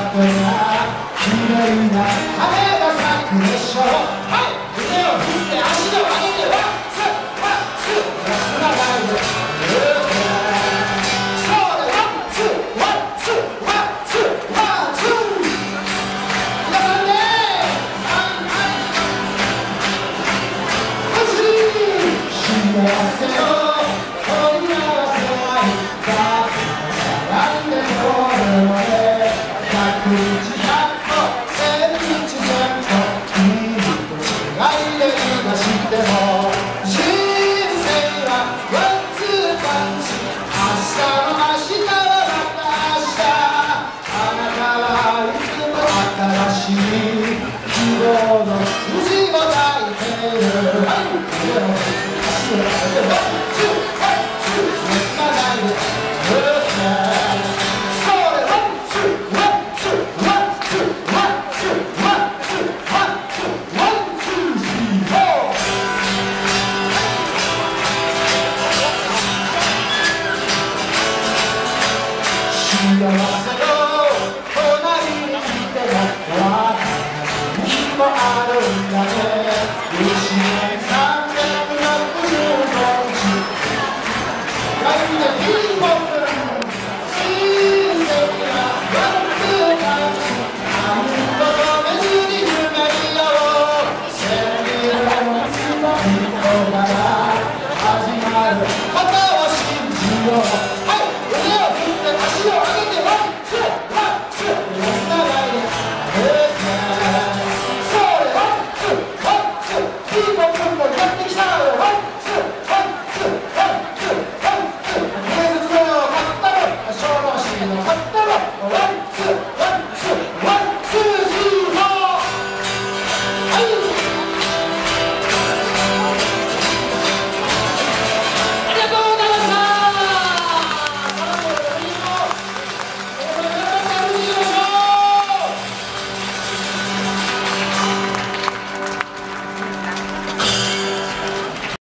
こが綺麗な花が咲くでしょう。はい、腕を振って足を上げてワンツーワンツー休まないでそうでワンツーワンツーワンツーワンツー皆さんねはいはいお尻幸せを取り合わせないだなんでこれまで100日100個1000日1000個いいと違いで言い出しても人生はワンツーパンチ明日の明日はまた明日あなたはいつも新しい希望の虹を抱いているはい腕を足を上げて